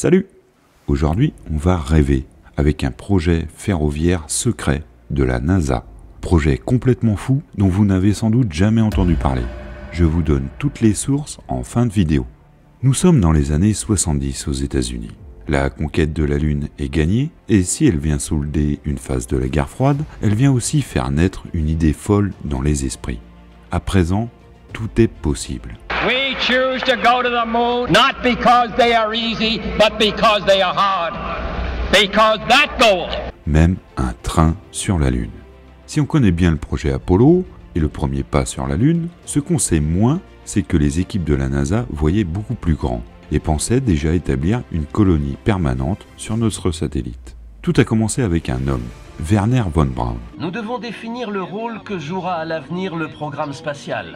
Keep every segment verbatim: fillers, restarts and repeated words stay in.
Salut! Aujourd'hui, on va rêver avec un projet ferroviaire secret de la NASA. Projet complètement fou dont vous n'avez sans doute jamais entendu parler. Je vous donne toutes les sources en fin de vidéo. Nous sommes dans les années soixante-dix aux États-Unis. La conquête de la Lune est gagnée et si elle vient solder une phase de la guerre froide, elle vient aussi faire naître une idée folle dans les esprits. À présent, tout est possible. We choose to go to the moon not because they are easy, but because they are hard. Because that goal. Même un train sur la Lune. Si on connaît bien le projet Apollo et le premier pas sur la Lune, ce qu'on sait moins, c'est que les équipes de la NASA voyaient beaucoup plus grand et pensaient déjà établir une colonie permanente sur notre satellite. Tout a commencé avec un homme, Wernher von Braun. Nous devons définir le rôle que jouera à l'avenir le programme spatial.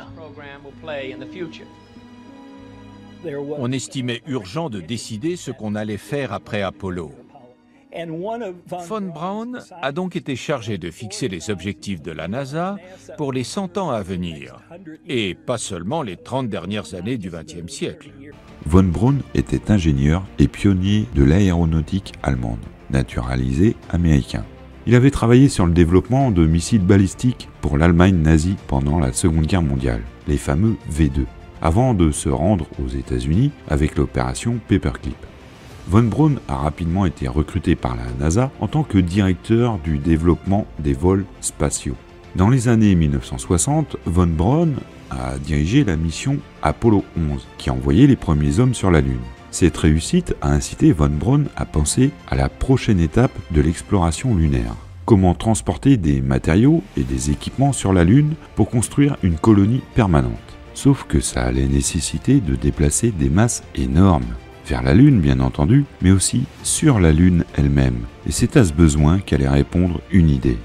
On estimait urgent de décider ce qu'on allait faire après Apollo. Von Braun a donc été chargé de fixer les objectifs de la NASA pour les cent ans à venir, et pas seulement les trente dernières années du vingtième siècle. Von Braun était ingénieur et pionnier de l'aéronautique allemande, naturalisé américain. Il avait travaillé sur le développement de missiles balistiques pour l'Allemagne nazie pendant la Seconde Guerre mondiale, les fameux V deux, avant de se rendre aux États-Unis avec l'opération Paperclip. Von Braun a rapidement été recruté par la NASA en tant que directeur du développement des vols spatiaux. Dans les années mille neuf cent soixante, Von Braun a dirigé la mission Apollo onze, qui a envoyé les premiers hommes sur la Lune. Cette réussite a incité Von Braun à penser à la prochaine étape de l'exploration lunaire. Comment transporter des matériaux et des équipements sur la Lune pour construire une colonie permanente. Sauf que ça allait nécessiter de déplacer des masses énormes. Vers la Lune, bien entendu, mais aussi sur la Lune elle-même. Et c'est à ce besoin qu'allait répondre une idée.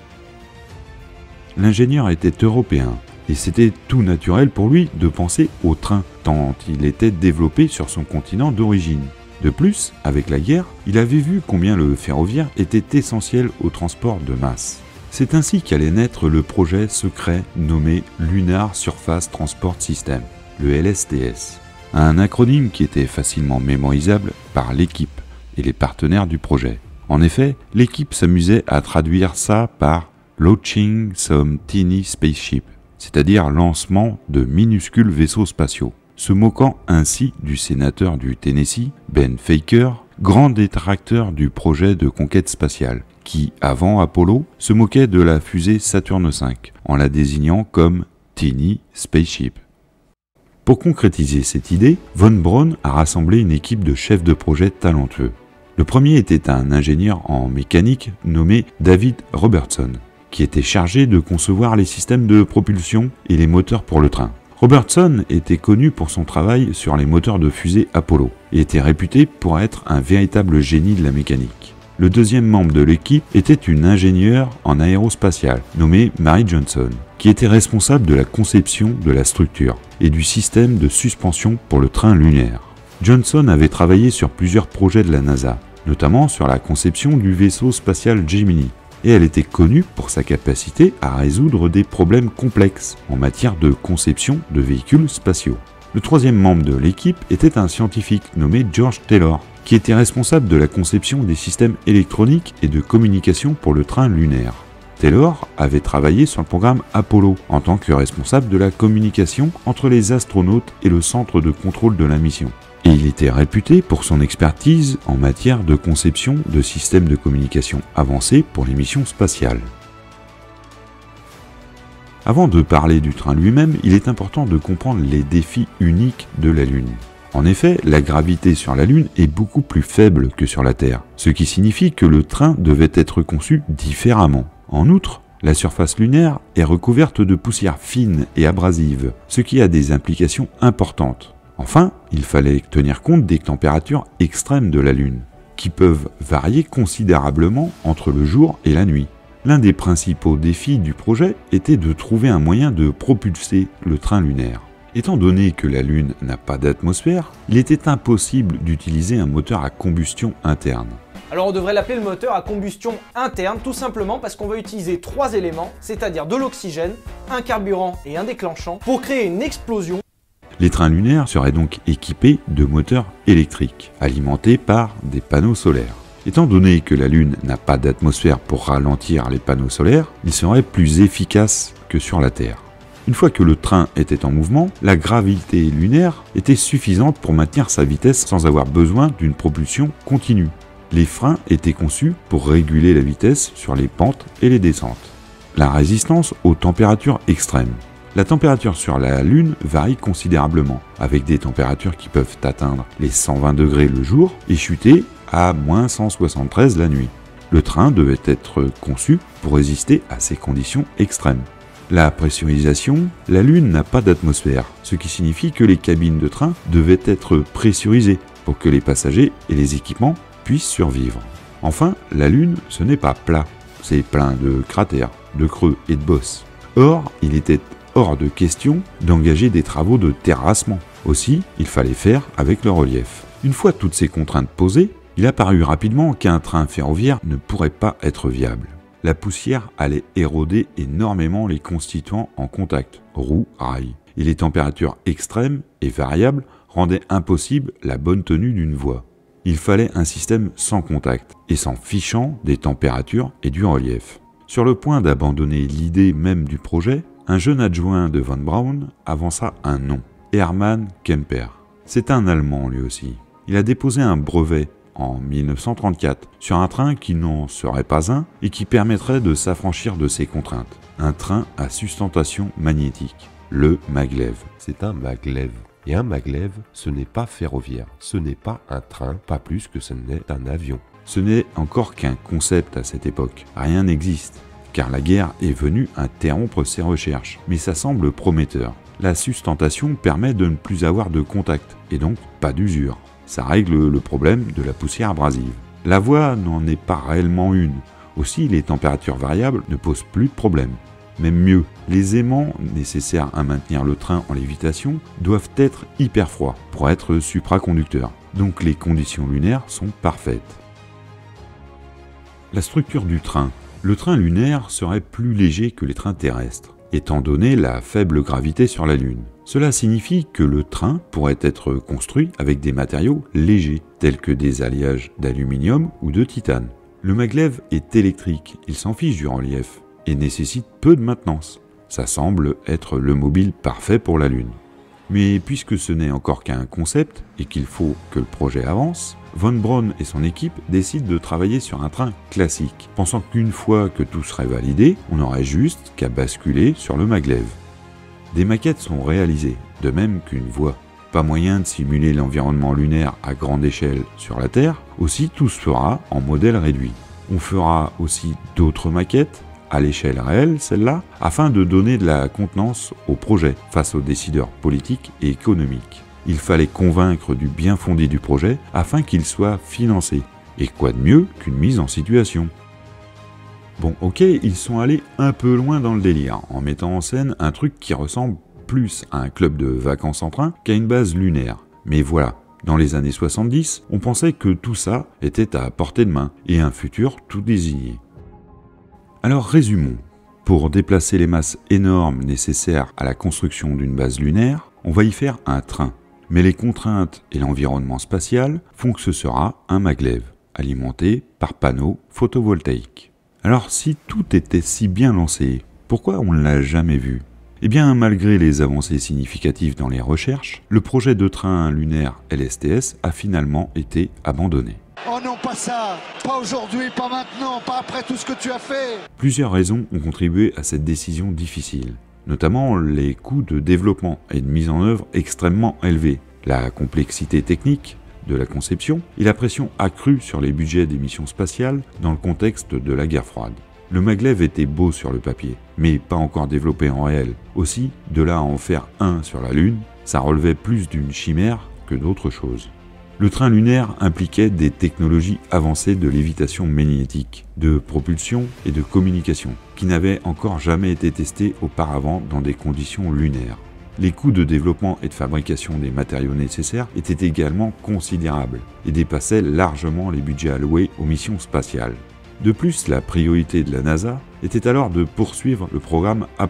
L'ingénieur était européen, et c'était tout naturel pour lui de penser au train, tant il était développé sur son continent d'origine. De plus, avec la guerre, il avait vu combien le ferroviaire était essentiel au transport de masse. C'est ainsi qu'allait naître le projet secret nommé Lunar Surface Transport System, le L S T S. Un acronyme qui était facilement mémorisable par l'équipe et les partenaires du projet. En effet, l'équipe s'amusait à traduire ça par « Launching some teeny spaceship », c'est-à-dire lancement de minuscules vaisseaux spatiaux, se moquant ainsi du sénateur du Tennessee, Ben Faker, grand détracteur du projet de conquête spatiale, qui, avant Apollo, se moquait de la fusée Saturne cinq, en la désignant comme « teeny spaceship ». Pour concrétiser cette idée, Von Braun a rassemblé une équipe de chefs de projet talentueux. Le premier était un ingénieur en mécanique nommé David Robertson, qui était chargé de concevoir les systèmes de propulsion et les moteurs pour le train. Robertson était connu pour son travail sur les moteurs de fusée Apollo et était réputé pour être un véritable génie de la mécanique. Le deuxième membre de l'équipe était une ingénieure en aérospatiale nommée Mary Johnson, qui était responsable de la conception de la structure et du système de suspension pour le train lunaire. Johnson avait travaillé sur plusieurs projets de la NASA, notamment sur la conception du vaisseau spatial Gemini, et elle était connue pour sa capacité à résoudre des problèmes complexes en matière de conception de véhicules spatiaux. Le troisième membre de l'équipe était un scientifique nommé George Taylor, qui était responsable de la conception des systèmes électroniques et de communication pour le train lunaire. Taylor avait travaillé sur le programme Apollo en tant que responsable de la communication entre les astronautes et le centre de contrôle de la mission. Et il était réputé pour son expertise en matière de conception de systèmes de communication avancés pour les missions spatiales. Avant de parler du train lui-même, il est important de comprendre les défis uniques de la Lune. En effet, la gravité sur la Lune est beaucoup plus faible que sur la Terre, ce qui signifie que le train devait être conçu différemment. En outre, la surface lunaire est recouverte de poussière fine et abrasive, ce qui a des implications importantes. Enfin, il fallait tenir compte des températures extrêmes de la Lune, qui peuvent varier considérablement entre le jour et la nuit. L'un des principaux défis du projet était de trouver un moyen de propulser le train lunaire. Étant donné que la Lune n'a pas d'atmosphère, il était impossible d'utiliser un moteur à combustion interne. Alors on devrait l'appeler le moteur à combustion interne, tout simplement parce qu'on va utiliser trois éléments, c'est-à-dire de l'oxygène, un carburant et un déclenchant, pour créer une explosion. Les trains lunaires seraient donc équipés de moteurs électriques, alimentés par des panneaux solaires. Étant donné que la Lune n'a pas d'atmosphère pour ralentir les panneaux solaires, il serait plus efficace que sur la Terre. Une fois que le train était en mouvement, la gravité lunaire était suffisante pour maintenir sa vitesse sans avoir besoin d'une propulsion continue. Les freins étaient conçus pour réguler la vitesse sur les pentes et les descentes. La résistance aux températures extrêmes. La température sur la Lune varie considérablement, avec des températures qui peuvent atteindre les cent vingt degrés le jour et chuter à moins cent soixante-treize la nuit. Le train devait être conçu pour résister à ces conditions extrêmes. La pressurisation, la Lune n'a pas d'atmosphère, ce qui signifie que les cabines de train devaient être pressurisées pour que les passagers et les équipements puissent survivre. Enfin, la Lune, ce n'est pas plat, c'est plein de cratères, de creux et de bosses. Or, il était hors de question d'engager des travaux de terrassement. Aussi, il fallait faire avec le relief. Une fois toutes ces contraintes posées, il apparut rapidement qu'un train ferroviaire ne pourrait pas être viable. La poussière allait éroder énormément les constituants en contact, roues, rails, et les températures extrêmes et variables rendaient impossible la bonne tenue d'une voie. Il fallait un système sans contact et s'en fichant des températures et du relief. Sur le point d'abandonner l'idée même du projet, un jeune adjoint de von Braun avança un nom, Hermann Kemper. C'est un Allemand lui aussi. Il a déposé un brevet en mille neuf cent trente-quatre sur un train qui n'en serait pas un et qui permettrait de s'affranchir de ces contraintes. Un train à sustentation magnétique, le maglev. C'est un maglev. Et un maglev, ce n'est pas ferroviaire, ce n'est pas un train, pas plus que ce n'est un avion. Ce n'est encore qu'un concept à cette époque. Rien n'existe, car la guerre est venue interrompre ses recherches. Mais ça semble prometteur. La sustentation permet de ne plus avoir de contact, et donc pas d'usure. Ça règle le problème de la poussière abrasive. La voie n'en est pas réellement une. Aussi, les températures variables ne posent plus de problème. Même mieux, les aimants nécessaires à maintenir le train en lévitation doivent être hyper froids pour être supraconducteurs. Donc les conditions lunaires sont parfaites. La structure du train. Le train lunaire serait plus léger que les trains terrestres, étant donné la faible gravité sur la Lune. Cela signifie que le train pourrait être construit avec des matériaux légers, tels que des alliages d'aluminium ou de titane. Le maglev est électrique, il s'en fiche du relief, et nécessite peu de maintenance. Ça semble être le mobile parfait pour la Lune. Mais puisque ce n'est encore qu'un concept et qu'il faut que le projet avance, von Braun et son équipe décident de travailler sur un train classique, pensant qu'une fois que tout serait validé, on n'aurait juste qu'à basculer sur le maglev. Des maquettes sont réalisées, de même qu'une voie. Pas moyen de simuler l'environnement lunaire à grande échelle sur la Terre, aussi tout se fera en modèle réduit. On fera aussi d'autres maquettes, à l'échelle réelle, celle-là, afin de donner de la contenance au projet face aux décideurs politiques et économiques. Il fallait convaincre du bien fondé du projet afin qu'il soit financé. Et quoi de mieux qu'une mise en situation? Bon, ok, ils sont allés un peu loin dans le délire, en mettant en scène un truc qui ressemble plus à un club de vacances en train qu'à une base lunaire. Mais voilà, dans les années soixante-dix, on pensait que tout ça était à portée de main, et un futur tout désigné. Alors résumons. Pour déplacer les masses énormes nécessaires à la construction d'une base lunaire, on va y faire un train. Mais les contraintes et l'environnement spatial font que ce sera un maglev, alimenté par panneaux photovoltaïques. Alors si tout était si bien lancé, pourquoi on ne l'a jamais vu? Eh bien, malgré les avancées significatives dans les recherches, le projet de train lunaire L S T S a finalement été abandonné. Oh non, pas ça, pas aujourd'hui, pas maintenant, pas après tout ce que tu as fait. Plusieurs raisons ont contribué à cette décision difficile, notamment les coûts de développement et de mise en œuvre extrêmement élevés, la complexité technique de la conception et la pression accrue sur les budgets des missions spatiales dans le contexte de la guerre froide. Le maglev était beau sur le papier, mais pas encore développé en réel. Aussi, de là à en faire un sur la Lune, ça relevait plus d'une chimère que d'autre chose. Le train lunaire impliquait des technologies avancées de lévitation magnétique, de propulsion et de communication, qui n'avaient encore jamais été testées auparavant dans des conditions lunaires. Les coûts de développement et de fabrication des matériaux nécessaires étaient également considérables et dépassaient largement les budgets alloués aux missions spatiales. De plus, la priorité de la NASA était alors de poursuivre le programme Apollo,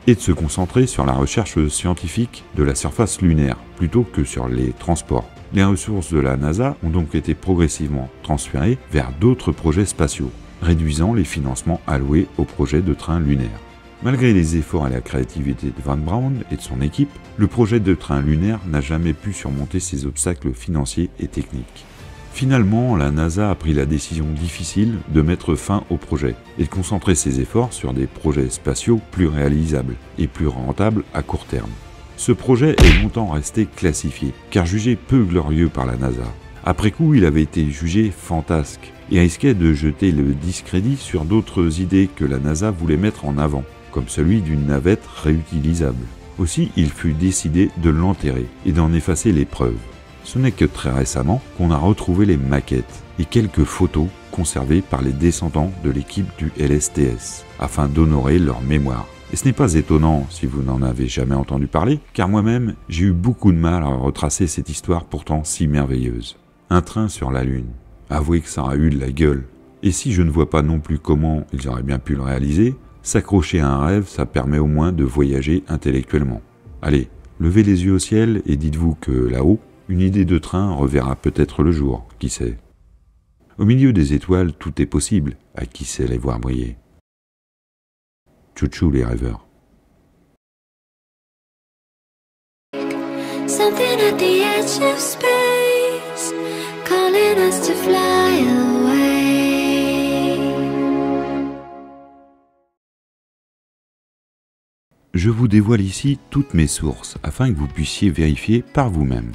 et de se concentrer sur la recherche scientifique de la surface lunaire, plutôt que sur les transports. Les ressources de la NASA ont donc été progressivement transférées vers d'autres projets spatiaux, réduisant les financements alloués aux projets de train lunaire. Malgré les efforts et la créativité de Von Braun et de son équipe, le projet de train lunaire n'a jamais pu surmonter ces obstacles financiers et techniques. Finalement, la NASA a pris la décision difficile de mettre fin au projet et de concentrer ses efforts sur des projets spatiaux plus réalisables et plus rentables à court terme. Ce projet est longtemps resté classifié, car jugé peu glorieux par la NASA. Après coup, il avait été jugé fantasque et risquait de jeter le discrédit sur d'autres idées que la NASA voulait mettre en avant, comme celui d'une navette réutilisable. Aussi, il fut décidé de l'enterrer et d'en effacer les preuves. Ce n'est que très récemment qu'on a retrouvé les maquettes et quelques photos conservées par les descendants de l'équipe du L S T S, afin d'honorer leur mémoire. Et ce n'est pas étonnant si vous n'en avez jamais entendu parler, car moi-même, j'ai eu beaucoup de mal à retracer cette histoire pourtant si merveilleuse. Un train sur la Lune. Avouez que ça a eu de la gueule. Et si je ne vois pas non plus comment ils auraient bien pu le réaliser, s'accrocher à un rêve, ça permet au moins de voyager intellectuellement. Allez, levez les yeux au ciel et dites-vous que là-haut, une idée de train reverra peut-être le jour, qui sait. Au milieu des étoiles, tout est possible, à qui sait les voir briller. Tchou-tchou les rêveurs. Something at the edge of space, calling us to fly away. Je vous dévoile ici toutes mes sources, afin que vous puissiez vérifier par vous-même.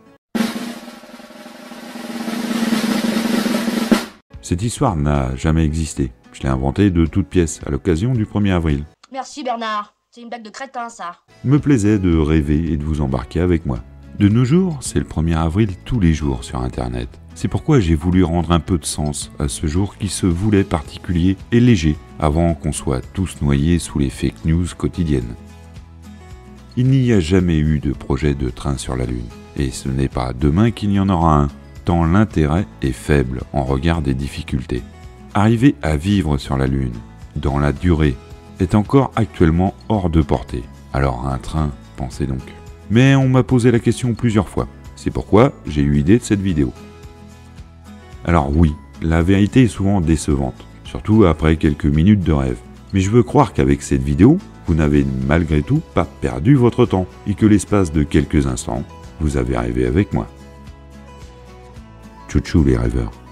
Cette histoire n'a jamais existé. Je l'ai inventée de toutes pièces à l'occasion du premier avril. Merci Bernard, c'est une blague de crétin ça. Me plaisait de rêver et de vous embarquer avec moi. De nos jours, c'est le premier avril tous les jours sur Internet. C'est pourquoi j'ai voulu rendre un peu de sens à ce jour qui se voulait particulier et léger avant qu'on soit tous noyés sous les fake news quotidiennes. Il n'y a jamais eu de projet de train sur la Lune. Et ce n'est pas demain qu'il y en aura un, tant l'intérêt est faible en regard des difficultés. Arriver à vivre sur la Lune, dans la durée, est encore actuellement hors de portée. Alors un train, pensez donc. Mais on m'a posé la question plusieurs fois. C'est pourquoi j'ai eu idée de cette vidéo. Alors oui, la vérité est souvent décevante, surtout après quelques minutes de rêve. Mais je veux croire qu'avec cette vidéo, vous n'avez malgré tout pas perdu votre temps et que l'espace de quelques instants, vous avez rêvé avec moi. Tchou-tchou les rêveurs.